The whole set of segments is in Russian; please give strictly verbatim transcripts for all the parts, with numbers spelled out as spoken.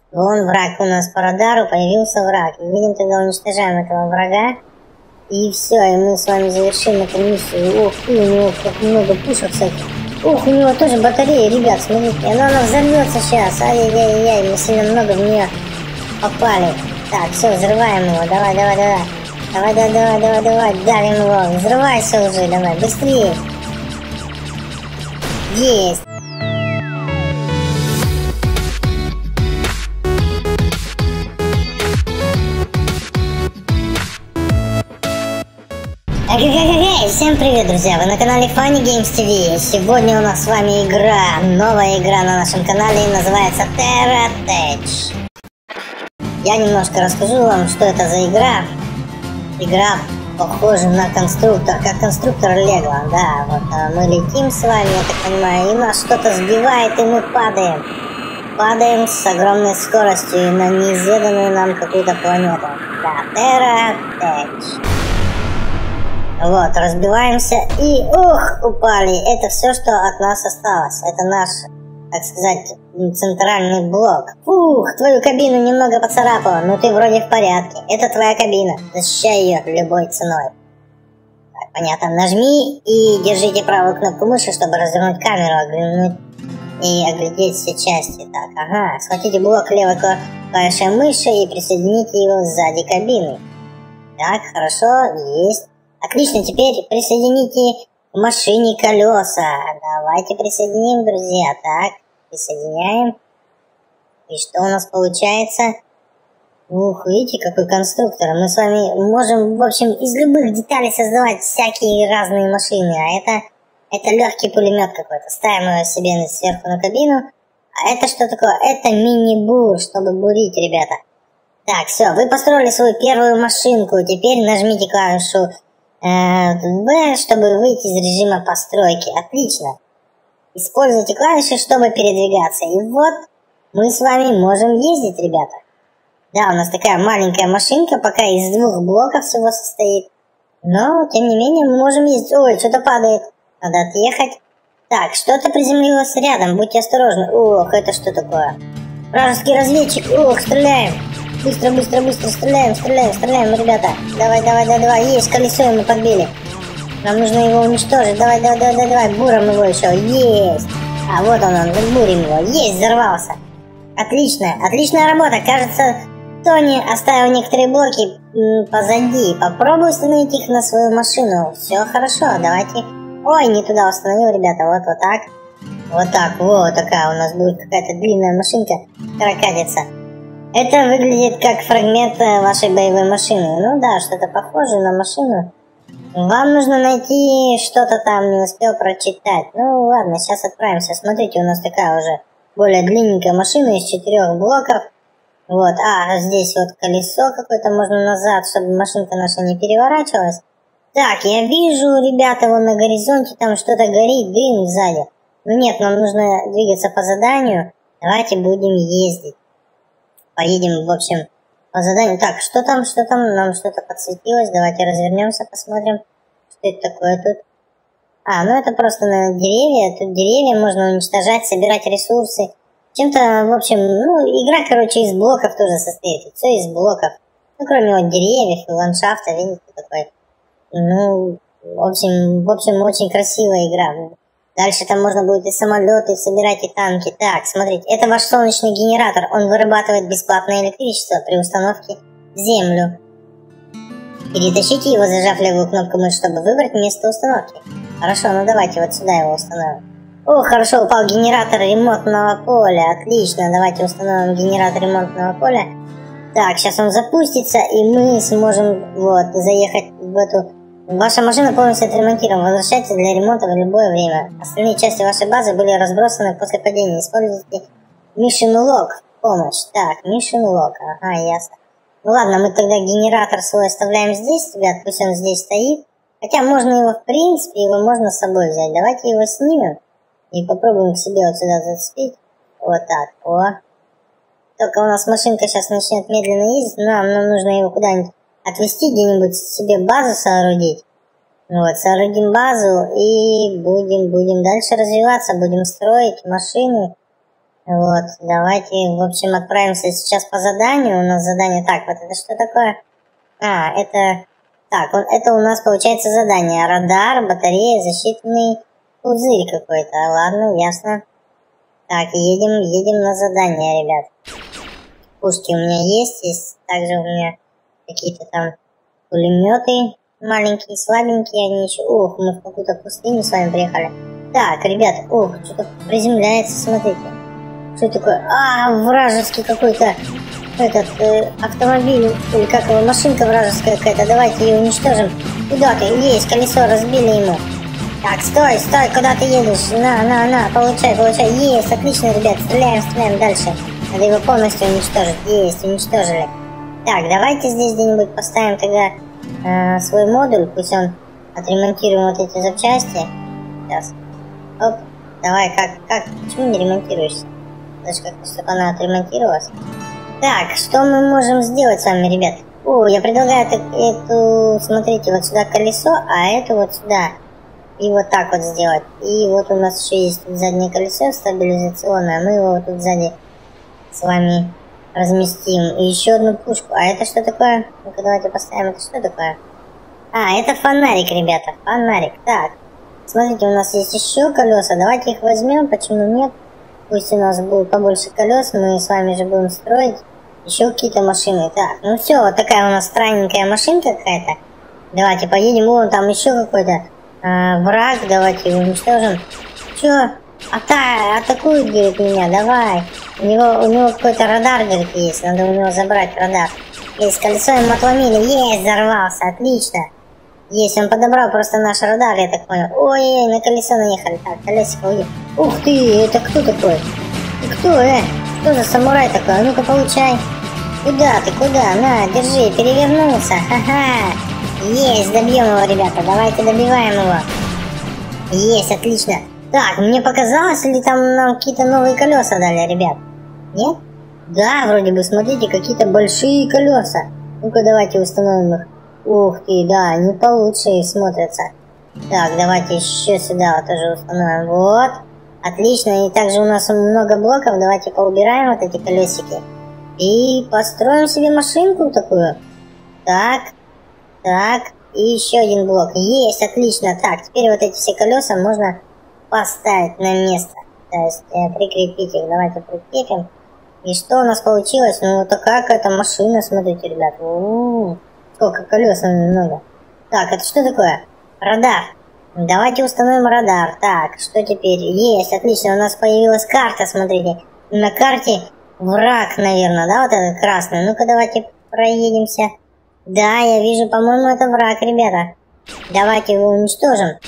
Вон враг у нас по радару, появился враг. Видим, тогда уничтожаем этого врага. И все, и мы с вами завершим эту миссию. Ох ты, у него как много пушек всяких. Ох, у него тоже батарея, ребят, смотрите. Она, она взорвется сейчас. Ай-яй-яй-яй, мы сильно много в нее попали. Так, все, взрываем его. Давай, давай, давай. Давай, давай, давай, давай, давай. Давим его. Взрывайся уже, давай, быстрее. Есть. Эй, всем привет, друзья! Вы на канале Funny Games ти ви. Сегодня у нас с вами игра, новая игра на нашем канале, называется Terra Tech. Я немножко расскажу вам, что это за игра. Игра похожа на конструктор, как конструктор Лего. Да, вот мы летим с вами, я так понимаю, и нас что-то сбивает, и мы падаем. Падаем с огромной скоростью на неизведанную нам какую-то планету. Да, Terra Tech. Вот, разбиваемся и, ух, упали. Это все, что от нас осталось. Это наш, так сказать, центральный блок. Ух, твою кабину немного поцарапало, но ты вроде в порядке. Это твоя кабина. Защищай ее любой ценой. Так, понятно. Нажми и держите правую кнопку мыши, чтобы развернуть камеру, оглянуть и оглядеть все части. Так, ага. Схватите блок левой клавишей мыши и присоедините его сзади кабины. Так, хорошо, есть. Отлично, теперь присоедините к машине колеса. Давайте присоединим, друзья. Так, присоединяем. И что у нас получается? Ух, видите, какой конструктор. Мы с вами можем, в общем, из любых деталей создавать всякие разные машины. А это, это легкий пулемет какой-то. Ставим его себе сверху на кабину. А это что такое? Это мини-бур, чтобы бурить, ребята. Так, все, вы построили свою первую машинку. Теперь нажмите клавишу B, чтобы выйти из режима постройки. Отлично. Используйте клавиши, чтобы передвигаться. И вот мы с вами можем ездить, ребята. Да, у нас такая маленькая машинка, пока из двух блоков всего состоит. Но, тем не менее, мы можем ездить. Ой, что-то падает. Надо отъехать. Так, что-то приземлилось рядом. Будьте осторожны. Ох, это что такое? Вражеский разведчик. Ох, стреляем. Быстро, быстро, быстро стреляем, стреляем, стреляем, ребята. Давай, давай, давай, давай. Есть, колесо ему подбили. Нам нужно его уничтожить. Давай, давай, давай, давай, давай. Буром его еще. Есть. А вот он, он, бурим его. Есть, взорвался. Отлично, отличная работа. Кажется, Тони оставил некоторые блоки позади. Попробуй установить их на свою машину. Все хорошо, давайте. Ой, не туда установил, ребята. Вот, вот так. Вот так, вот такая у нас будет какая-то длинная машинка, которая катится. Это выглядит как фрагмент вашей боевой машины. Ну да, что-то похожее на машину. Вам нужно найти что-то там, не успел прочитать. Ну ладно, сейчас отправимся. Смотрите, у нас такая уже более длинненькая машина из четырех блоков. Вот, а здесь вот колесо какое-то можно назад, чтобы машинка наша не переворачивалась. Так, я вижу, ребята, вон на горизонте там что-то горит, дым сзади. Ну нет, нам нужно двигаться по заданию. Давайте будем ездить. Поедем, в общем, по заданию. Так, что там, что там? Нам что-то подсветилось. Давайте развернемся, посмотрим, что это такое тут. А, ну это просто на деревья. Тут деревья можно уничтожать, собирать ресурсы. Чем-то, в общем, ну, игра, короче, из блоков тоже состоит. Все из блоков. Ну, кроме вот деревьев и ландшафта, видите, такой. Ну, в общем, в общем, очень красивая игра. Дальше там можно будет и самолеты собирать, и танки. Так, смотрите, это ваш солнечный генератор. Он вырабатывает бесплатное электричество при установке в землю. Перетащите его, зажав левую кнопку мыши, чтобы выбрать место установки. Хорошо, ну давайте вот сюда его установим. О, хорошо, упал генератор ремонтного поля. Отлично, давайте установим генератор ремонтного поля. Так, сейчас он запустится, и мы сможем вот заехать в эту... Ваша машина полностью отремонтирована. Возвращайтесь для ремонта в любое время. Остальные части вашей базы были разбросаны после падения. Используйте Mission Log в помощь. Так, Mission Log. Ага, ясно. Ну ладно, мы тогда генератор свой оставляем здесь, ребят. Пусть он здесь стоит. Хотя можно его, в принципе, его можно с собой взять. Давайте его снимем и попробуем к себе вот сюда зацепить. Вот так. О. Только у нас машинка сейчас начнет медленно ездить. Нам, нам нужно его куда-нибудь отвезти, где-нибудь себе базу соорудить. Вот, соорудим базу и будем, будем дальше развиваться, будем строить машины. Вот, давайте, в общем, отправимся сейчас по заданию. У нас задание... Так, вот это что такое? А, это... Так, вот это у нас получается задание. Радар, батарея, защитный пузырь какой-то. Ладно, ясно. Так, едем, едем на задание, ребят. Пушки у меня есть, есть также у меня какие-то там пулеметы маленькие, слабенькие они еще. Ух, мы в какую-то пустыню с вами приехали. Так, ребят, ух, что-то приземляется, смотрите. Что такое? А, вражеский какой-то этот э, автомобиль, или как его, машинка вражеская какая-то. Давайте ее уничтожим. Куда ты? Есть, колесо разбили ему. Так, стой, стой, куда ты едешь? На, на, на, получай, получай. Есть, отлично, ребят, стреляем, стреляем дальше. Надо его полностью уничтожить. Есть, уничтожили. Так, давайте здесь где-нибудь поставим тогда э, свой модуль. Пусть он отремонтируем вот эти запчасти. Сейчас. Оп, давай, как, как, почему не ремонтируешься? Даже как-то, чтобы она отремонтировалась. Так, что мы можем сделать с вами, ребят? О, я предлагаю эту, эту, смотрите, вот сюда колесо, а эту вот сюда. И вот так вот сделать. И вот у нас еще есть тут заднее колесо стабилизационное. Мы его вот тут сзади с вами разместим. И еще одну пушку. А это что такое? Ну-ка, давайте поставим. Это что такое? А, это фонарик, ребята. Фонарик. Так, смотрите, у нас есть еще колеса. Давайте их возьмем. Почему нет? Пусть у нас будет побольше колес. Мы с вами же будем строить еще какие-то машины. Так, ну все, вот такая у нас странненькая машинка какая-то. Давайте поедем. Вон там еще какой-то а, враг. Давайте его уничтожим. Че? Ата атакует, говорит, меня. Давай. У него, у него какой-то радар, говорит, есть. Надо у него забрать радар. Есть, колесо ему отломили. Есть, взорвался. Отлично. Есть, он подобрал просто наш радар, я так понял. Ой-ой-ой, на колесо наехали. Так, колесико уйдет. Ух ты, это кто такой? Ты кто, э? Что за самурай такой? А ну-ка, получай. Куда ты, куда? На, держи, перевернулся. Ха-ха. Есть, добьем его, ребята. Давайте добиваем его. Есть, отлично. Так, мне показалось, или там нам какие-то новые колеса дали, ребят? Нет? Да, вроде бы, смотрите, какие-то большие колеса. Ну-ка, давайте установим их. Ух ты, да, они получше смотрятся. Так, давайте еще сюда вот тоже установим. Вот. Отлично. И также у нас много блоков. Давайте поубираем вот эти колесики. И построим себе машинку такую. Так. Так. И еще один блок. Есть, отлично. Так, теперь вот эти все колеса можно поставить на место. То есть э, прикрепить их. Давайте прикрепим. И что у нас получилось? Ну, вот такая какая-то машина, смотрите, ребят. У-у-у. Сколько колес много. Так, это что такое? Радар. Давайте установим радар. Так, что теперь? Есть, отлично, у нас появилась карта, смотрите. На карте враг, наверное, да, вот этот красный. Ну-ка, давайте проедемся. Да, я вижу, по-моему, это враг, ребята. Давайте его уничтожим.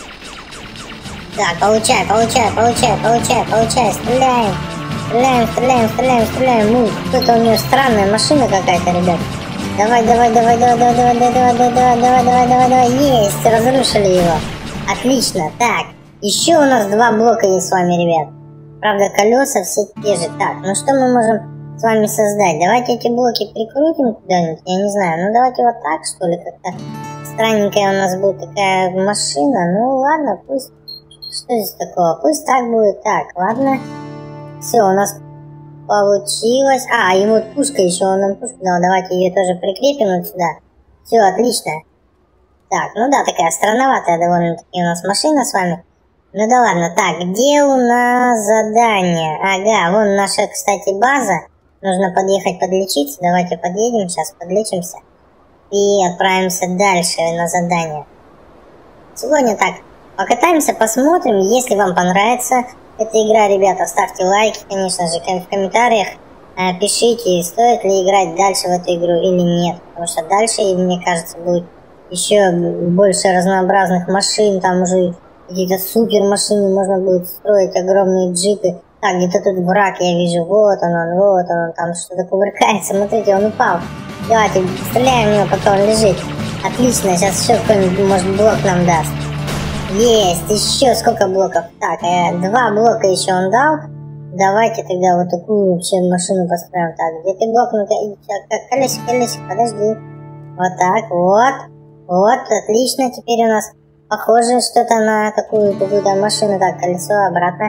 Так, получай, получай, получай, получай, получай. Стреляем. Стреляем, стреляем, стреляем, стреляем. Ух, какая-то у нее странная машина какая-то, ребят. Давай, давай, давай, давай, давай, давай, давай, давай, давай, давай, давай, давай, давай, есть, разрушили его. Отлично, так, еще у нас два блока есть с вами, ребят. Правда, колеса все те же. Так, ну что мы можем с вами создать? Давайте эти блоки прикрутим куда-нибудь, я не знаю. Ну давайте вот так, что ли, как-то странненькая у нас будет такая машина. Ну ладно, пусть, что здесь такого, пусть так будет. Так, ладно, все, у нас получилось. А, и вот пушка еще, он нам пушку дал. Давайте ее тоже прикрепим вот сюда. Все, отлично. Так, ну да, такая странноватая довольно-таки у нас машина с вами. Ну да ладно. Так, где у нас задание? Ага, вон наша, кстати, база. Нужно подъехать подлечиться. Давайте подъедем, сейчас подлечимся. И отправимся дальше на задание. Сегодня так, покатаемся, посмотрим. Если вам понравится эта игра, ребята, ставьте лайки, конечно же, в комментариях э, пишите, стоит ли играть дальше в эту игру или нет, потому что дальше, мне кажется, будет еще больше разнообразных машин, там уже какие-то супер машины можно будет строить, огромные джипы. Так, где-то тут враг, я вижу, вот он, он, вот он, он там что-то кувыркается, смотрите, он упал. Давайте стреляем в него, пока он лежит. Отлично, сейчас еще какой-нибудь, может, блок нам даст. Есть, еще сколько блоков? Так, э, два блока еще он дал. Давайте тогда вот такую вообще машину построим. Так, где ты блок? Ну-ка, колесик, колесик, подожди. Вот так, вот. Вот, отлично. Теперь у нас похоже что-то на такую какую-то машину. Так, колесо обратно.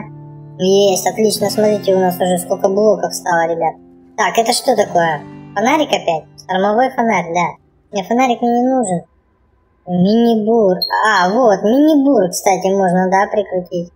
Есть, отлично, смотрите, у нас уже сколько блоков стало, ребят. Так, это что такое? Фонарик опять? Штормовой фонарь, да. Мне фонарик мне не нужен. Мини-бур. А, вот, мини-бур, кстати, можно, да, прикрутить.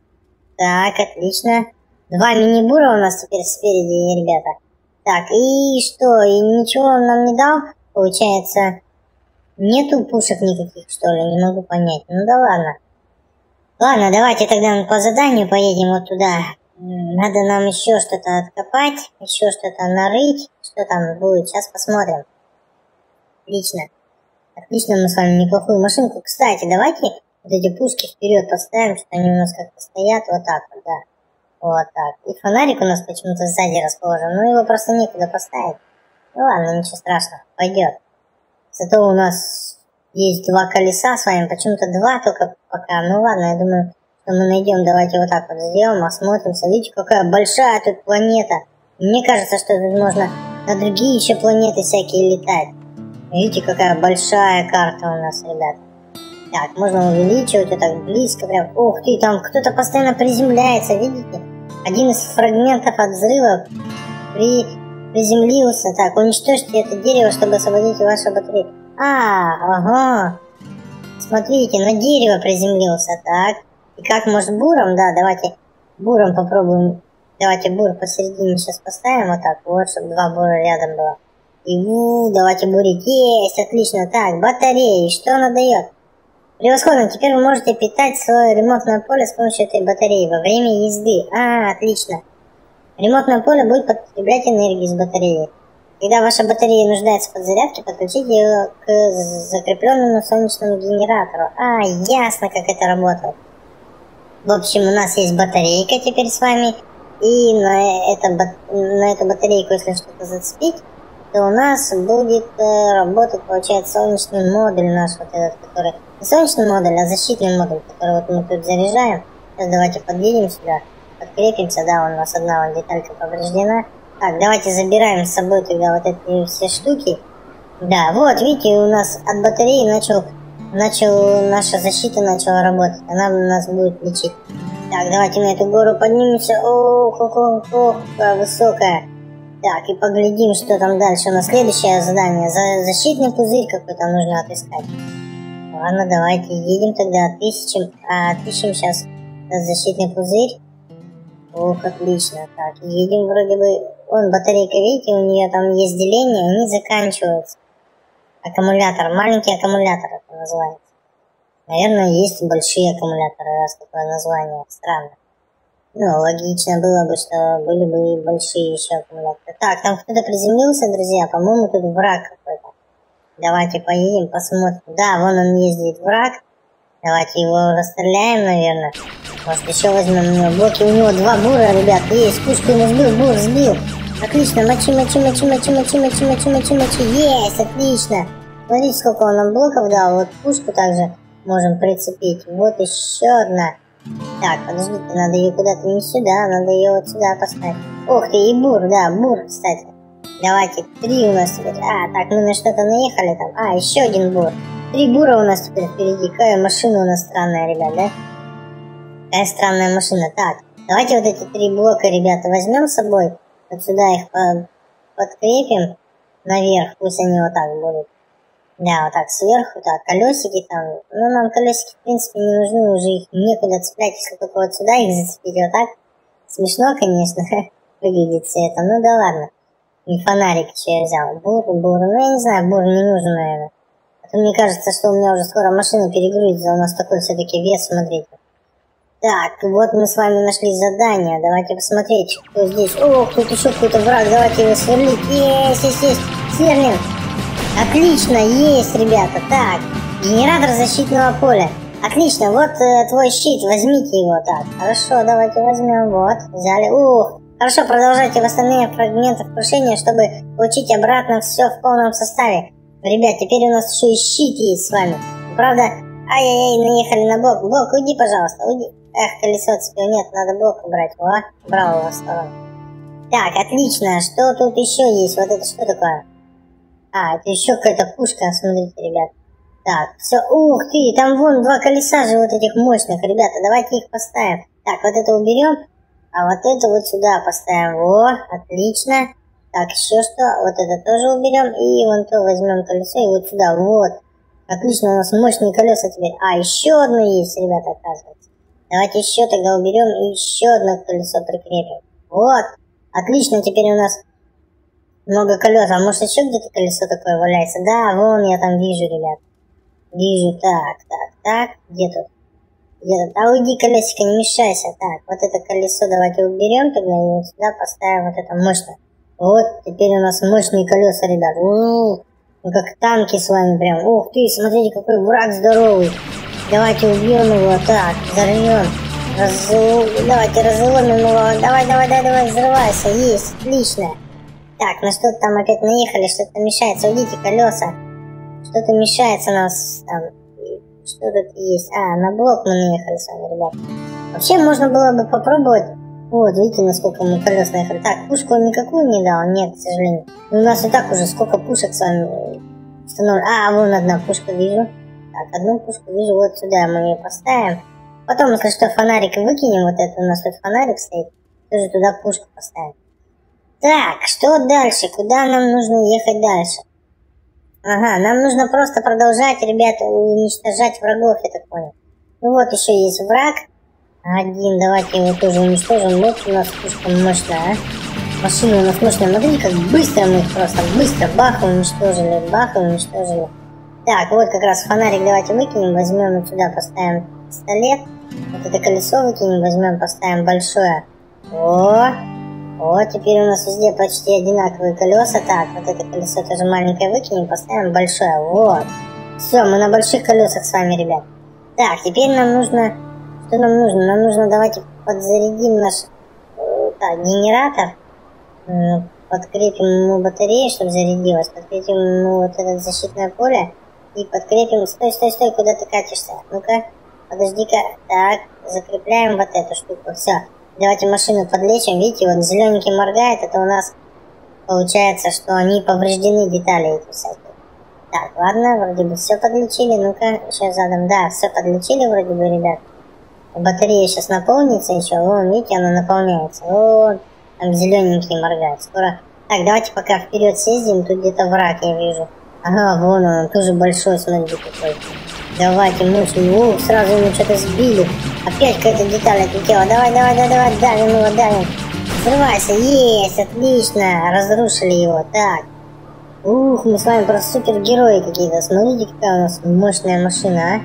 Так, отлично. Два мини-бура у нас теперь спереди, ребята. Так, и что? И ничего он нам не дал? Получается, нету пушек никаких, что ли? Не могу понять. Ну да ладно. Ладно, давайте тогда по заданию поедем вот туда. Надо нам еще что-то откопать, еще что-то нарыть. Что там будет? Сейчас посмотрим. Отлично. Отлично, мы с вами неплохую машинку. Кстати, давайте вот эти пушки вперед поставим, что они у нас как-то стоят вот так вот, да. Вот так. И фонарик у нас почему-то сзади расположен, но его просто некуда поставить. Ну ладно, ничего страшного, пойдет. Зато у нас есть два колеса с вами, почему-то два только пока. Ну ладно, я думаю, что мы найдем. Давайте вот так вот сделаем, осмотримся. Видите, какая большая тут планета. Мне кажется, что тут можно на другие еще планеты всякие летать. Видите, какая большая карта у нас, ребята. Так, можно увеличивать вот так близко прям. Ух ты, там кто-то постоянно приземляется, видите? Один из фрагментов от взрыва при... приземлился. Так, уничтожьте это дерево, чтобы освободить вашу батарею. А, ага. Смотрите, на дерево приземлился. Так. И как, может, буром? Да, давайте буром попробуем. Давайте бур посередине сейчас поставим вот так. Вот, чтобы два бура рядом было. И у, давайте бурить. Есть, отлично. Так, батареи. Что она дает? Превосходно. Теперь вы можете питать свое ремонтное поле с помощью этой батареи во время езды. А, отлично. Ремонтное поле будет потреблять энергию из батареи. Когда ваша батарея нуждается в подзарядке, подключите ее к закрепленному солнечному генератору. А, ясно, как это работает. В общем, у нас есть батарейка теперь с вами. И на, это, на эту батарейку, если что-то зацепить, то у нас будет э, работать, получается, солнечный модуль наш, вот этот, который... Не солнечный модуль, а защитный модуль, который вот мы тут заряжаем. Сейчас давайте подъедем сюда, подкрепимся, да, у нас одна вот деталька повреждена. Так, давайте забираем с собой тогда вот эти все штуки. Да, вот, видите, у нас от батареи начал, начал наша защита начала работать. Она нас будет лечить. Так, давайте на эту гору поднимемся. Ох, ох, ох, ох, какая высокая. Так, и поглядим, что там дальше. У нас следующее задание. За защитный пузырь какой-то нужно отыскать. Ладно, давайте едем тогда, отыщем, а, отыщем сейчас защитный пузырь. Ох, отлично. Так, едем вроде бы... Вон батарейка, видите, у нее там есть деление, они заканчиваются. Аккумулятор, маленький аккумулятор это называется. Наверное, есть большие аккумуляторы, раз такое название. Странно. Ну, логично было бы, что были бы и большие еще аккумуляторы. Так, там кто-то приземлился, друзья. По-моему, тут враг какой-то. Давайте поедем, посмотрим. Да, вон он ездит, враг. Давайте его расстреляем, наверное. Может, еще возьмем у него блоки. У него два бура, ребят. Есть, пушку ему сбил, бур сбил. Отлично, мочи, мочи, мочи, мочи, мочи, мочи, мочи, мочи, мочи. Есть, отлично. Смотрите, сколько он нам блоков дал. Вот пушку также можем прицепить. Вот еще одна. Так, подождите, надо ее куда-то не сюда, надо ее вот сюда поставить. Ух ты, и бур, да, бур, кстати. Давайте, три у нас теперь. А, так, мы на что-то наехали там. А, еще один бур. Три бура у нас теперь впереди. Какая машина у нас странная, ребят, да? Какая странная машина. Так, давайте вот эти три блока, ребята, возьмем с собой. Вот сюда их подкрепим наверх, пусть они вот так будут. Да, вот так сверху, так, колесики там. Ну, нам колесики, в принципе, не нужны, уже их некуда цеплять, если только вот сюда их зацепить, вот так. Смешно, конечно, выглядит все это, ну да ладно. И фонарик что я взял, бур, бур, ну я не знаю, бур не нужен, наверное. А то мне кажется, что у меня уже скоро машина перегрузится, у нас такой все-таки вес, смотрите. Так, вот мы с вами нашли задание, давайте посмотреть, кто здесь. Ох, тут еще какой-то враг, давайте его сверлить. Есть, есть, есть, сверлим. Отлично, есть, ребята. Так, генератор защитного поля. Отлично, вот э, твой щит, возьмите его. Так, хорошо, давайте возьмем. Вот, взяли. Ух, хорошо, продолжайте восстановление фрагментов крушения, чтобы получить обратно все в полном составе. Ребят, теперь у нас еще и щит есть с вами. Правда, ай-яй-яй, наехали на блок. Блок, уйди, пожалуйста, уйди. Эх, колесо цепил, нет, надо блок убрать. О, убрал его в сторону. Так, отлично, что тут еще есть? Вот это что такое? А, это еще какая-то пушка, смотрите, ребят. Так, все, ух ты, там вон два колеса же вот этих мощных, ребята, давайте их поставим. Так, вот это уберем. А вот это вот сюда поставим. Во, отлично. Так, еще что? Вот это тоже уберем. И вон то возьмем колесо и вот сюда. Вот. Отлично, у нас мощные колеса теперь. А, еще одно есть, ребята, оказывается. Давайте еще тогда уберем и еще одно колесо прикрепим. Вот. Отлично, теперь у нас много колес. А может еще где-то колесо такое валяется? Да, вон я там вижу, ребят. Вижу. Так, так, так. Где тут? Где тут? А уйди, колесико, не мешайся. Так, вот это колесо давайте уберем тогда и вот сюда поставим вот это мощное. Вот, теперь у нас мощные колеса, ребят. У-у-у. Ну как танки с вами прям. Ух ты, смотрите, какой враг здоровый. Давайте убьем его. Так, взорвем. Разу... Давайте разломим его. Давай, давай, давай, давай, взрывайся. Есть, отлично. Так, на что-то там опять наехали, что-то мешается. Уйдите, колеса. Что-то мешается нас там. Что тут есть? А, на блок мы наехали с вами, ребят. Вообще можно было бы попробовать. Вот, видите, насколько мы колес наехали. Так, пушку он никакую не дал? Нет, к сожалению. У нас и так уже сколько пушек с вами установлено. А, вон одна пушка вижу. Так, одну пушку вижу, вот сюда мы ее поставим. Потом, если что, фонарик выкинем. Вот это у нас тут фонарик стоит. Тоже туда пушку поставим. Так, что дальше? Куда нам нужно ехать дальше? Ага, нам нужно просто продолжать, ребята, уничтожать врагов, я так понял. Ну вот еще есть враг. Один, давайте его тоже уничтожим. Вот у нас пушка мощная, а. Машина у нас мощная. Смотрите, как быстро мы их просто, быстро, бах, уничтожили, бах, уничтожили. Так, вот как раз фонарик давайте выкинем, возьмем вот сюда, поставим пистолет. Вот это колесо выкинем, возьмем, поставим большое. О, вот, теперь у нас везде почти одинаковые колеса. Так, вот это колесо тоже маленькое выкинем, поставим большое. Вот. Все, мы на больших колесах с вами, ребят. Так, теперь нам нужно... Что нам нужно? Нам нужно, давайте подзарядим наш так, генератор. Подкрепим ему батарею, чтобы зарядилась. Подкрепим ему вот это защитное поле. И подкрепим... Стой, стой, стой, куда ты катишься? Ну-ка, подожди-ка. Так, закрепляем вот эту штуку. Все. Давайте машину подлечим. Видите, вот зелененький моргает. Это у нас получается, что они повреждены, детали эти всякие. Так, ладно, вроде бы все подлечили. Ну-ка, сейчас задом. Да, все подлечили вроде бы, ребят. Батарея сейчас наполнится еще. Вон, видите, она наполняется. Вот, там зелененький моргает. Скоро... Так, давайте пока вперед съездим. Тут где-то враг, я вижу. Ага, вон он, тоже большой, смотрите какой. Давайте, мощный. Ух, сразу ему что-то сбили. Опять какая-то деталь отлетела. Давай, давай, давай, давай, давим его, давим. Взрывайся, есть, отлично. Разрушили его, так. Ух, мы с вами просто супергерои какие-то. Смотрите, какая у нас мощная машина, а.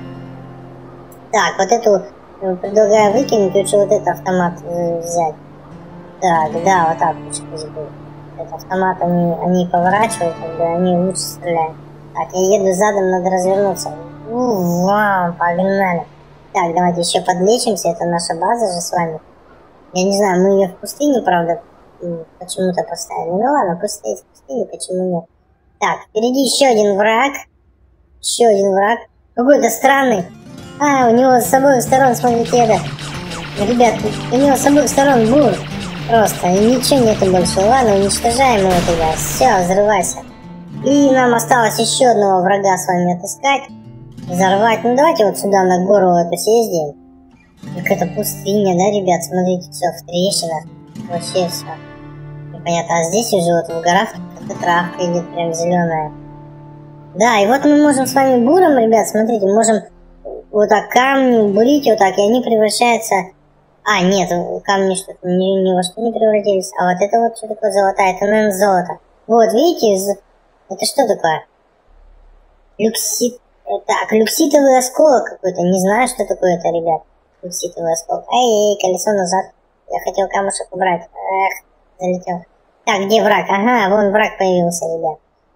Так, вот эту предлагаю выкинуть, лучше вот этот автомат взять. Так, да, вот так лучше пусть будет. Этот автомат, они, они поворачивают, как бы, они лучше стреляют. Так, я еду задом, надо развернуться. У, вау, погнали. Так, давайте еще подлечимся, это наша база же с вами. Я не знаю, мы ее в пустыне, правда, почему-то поставили. Ну ладно, пусть стоит в пустыне, почему нет. Так, впереди еще один враг. Еще один враг. Какой-то странный. А, у него с обоих сторон, смотрите, это... Ребят, у него с обоих сторон бур. Просто, и ничего нету больше. Ладно, уничтожаем его тогда. Все, взрывайся. И нам осталось еще одного врага с вами отыскать. Взорвать. Ну давайте вот сюда на гору эту съездим. Какая-то пустыня, да, ребят? Смотрите, все в трещинах. Вообще все. Непонятно. А здесь уже вот в горах какая-то травка идет прям зеленая. Да, и вот мы можем с вами буром, ребят, смотрите, можем вот так камни бурить вот так, и они превращаются... А, нет, камни что-то ни, ни во что не превратились. А вот это вот что такое золотая? Это, наверное, золото. Вот, видите, это что такое? Люксит... Так, люкситовый осколок какой-то. Не знаю, что такое это, ребят. Люкситовый осколок. Эй, колесо назад. Я хотел камушек убрать. Эх, залетел. Так, где враг? Ага, вон враг появился, ребят.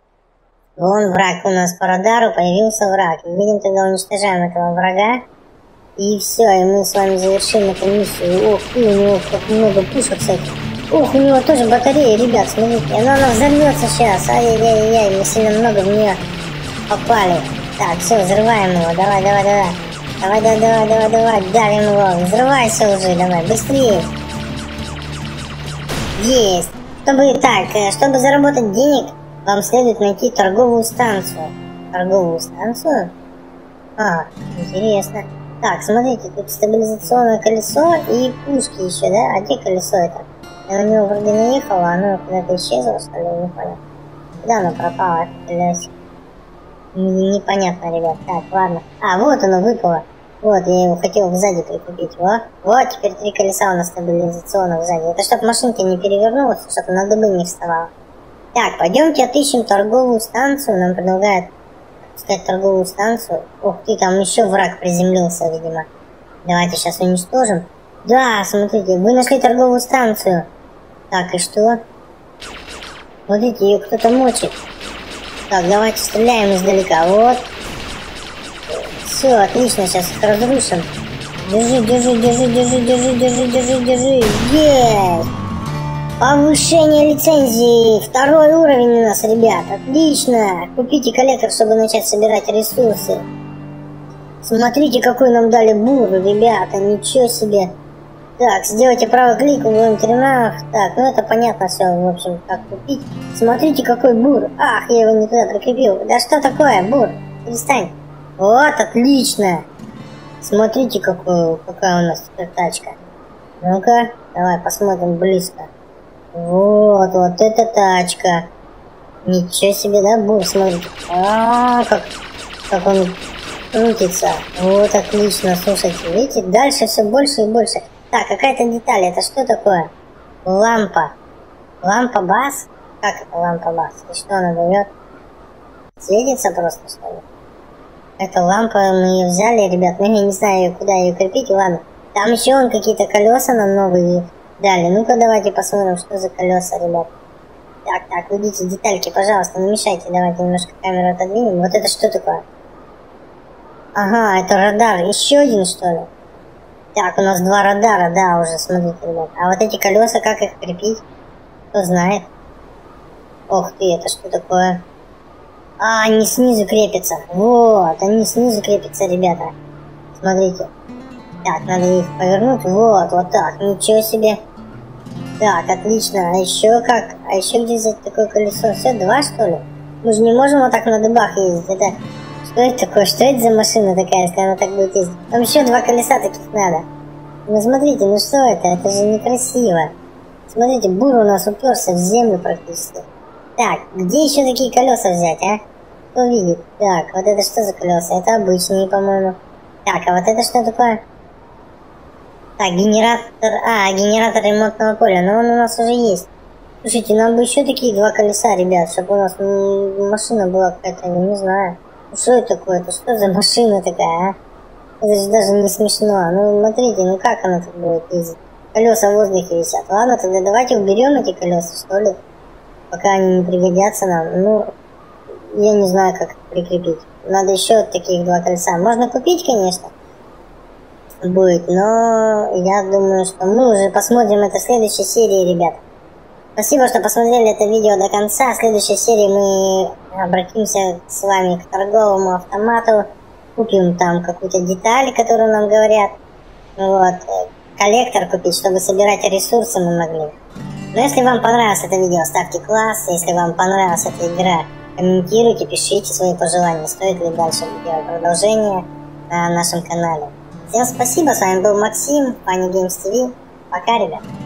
Вон враг у нас по радару, появился враг. Видим, тогда уничтожаем этого врага. И все, и мы с вами завершим эту миссию. Ох, и у него как много пушек всяких. Ох, у него тоже батарея, ребят, смотрите. Она, она взорвется сейчас. Ай-яй-яй, мы сильно много в нее попали. Так, все, взрываем его. Давай, давай, давай. Давай, давай, давай, давай, давай. Давим его. Взрывайся уже, давай, быстрее. Есть. Чтобы так, чтобы заработать денег, вам следует найти торговую станцию. Торговую станцию? А, интересно. Так, смотрите, тут стабилизационное колесо и пушки еще, да? А где колесо это? Я на него вроде наехала, оно куда-то исчезло, что ли, не понял. Куда оно пропало, это колесо? Непонятно, ребят. Так, ладно. А, вот оно выпало. Вот, я его хотел сзади прикрепить. Во. Вот, теперь три колеса у нас стабилизационных сзади. Это чтобы машинка не перевернулась, чтобы на дыбы не вставала. Так, пойдемте отыщем торговую станцию. Нам предлагают искать торговую станцию. Ух ты, там еще враг приземлился, видимо. Давайте сейчас уничтожим. Да, смотрите, вы нашли торговую станцию. Так, и что? Смотрите, ее кто-то мочит. Так, давайте стреляем издалека. Вот. Все, отлично, сейчас их разрушим. Держи, держи, держи, держи, держи, держи, держи, держи. Есть! Повышение лицензии. Второй уровень у нас, ребят. Отлично. Купите коллектор, чтобы начать собирать ресурсы. Смотрите, какой нам дали бур, ребята. Ничего себе. Так, сделайте правый клик, угловым терминалах. Так, ну это понятно все, в общем, как купить. Смотрите, какой бур. Ах, я его не туда прикрепил. Да что такое, бур? Перестань. Вот, отлично. Смотрите, какой, какая у нас теперь тачка. Ну-ка, давай посмотрим близко. Вот, вот эта тачка. Ничего себе, да, бур, смотрите. А, как, как он крутится. Вот, отлично, слушайте. Видите, дальше все больше и больше. Так, какая-то деталь, это что такое? Лампа. Лампа бас? Как это лампа бас? И что она дает? Светится просто, что ли? Это лампа, мы ее взяли, ребят, но я не знаю, куда ее крепить, ладно. Там еще вон какие-то колеса нам новые дали. Ну-ка, давайте посмотрим, что за колеса, ребят. Так, так, видите, детальки, пожалуйста, не мешайте, давайте немножко камеру отодвинем. Вот это что такое? Ага, это радар, еще один, что ли? Так, у нас два радара, да, уже, смотрите, ребят. А вот эти колеса, как их крепить? Кто знает? Ох ты, это что такое? А, они снизу крепятся. Вот, они снизу крепятся, ребята. Смотрите. Так, надо их повернуть. Вот, вот так. Ничего себе. Так, отлично. А еще как? А еще где взять такое колесо? Все, два, что ли? Мы же не можем вот так на дыбах ездить. Это... Что это такое? Что это за машина такая, если она так будет ездить? Там еще два колеса таких надо. Ну смотрите, ну что это? Это же некрасиво. Смотрите, бур у нас уперся в землю практически. Так, где еще такие колеса взять, а? Кто видит? Так, вот это что за колеса? Это обычные, по-моему. Так, а вот это что такое? Так, генератор... А, генератор ремонтного поля. Но он у нас уже есть. Слушайте, нам бы еще такие два колеса, ребят, чтобы у нас машина была какая-то, не знаю. Что это такое? Это что за машина такая, а? Это же даже не смешно. Ну, смотрите, ну как она тут будет ездить? Колеса в воздухе висят. Ладно, тогда давайте уберем эти колеса, что ли. Пока они не пригодятся нам. Ну, я не знаю, как их прикрепить. Надо еще вот таких два колеса. Можно купить, конечно, будет, но я думаю, что мы уже посмотрим это в следующей серии, ребят. Спасибо, что посмотрели это видео до конца. В следующей серии мы обратимся с вами к торговому автомату. Купим там какую-то деталь, которую нам говорят. Вот. Коллектор купить, чтобы собирать ресурсы мы могли. Но если вам понравилось это видео, ставьте класс. Если вам понравилась эта игра, комментируйте, пишите свои пожелания. Стоит ли дальше делать продолжение на нашем канале. Всем спасибо, с вами был Максим, Funny Games ти ви. Пока, ребят.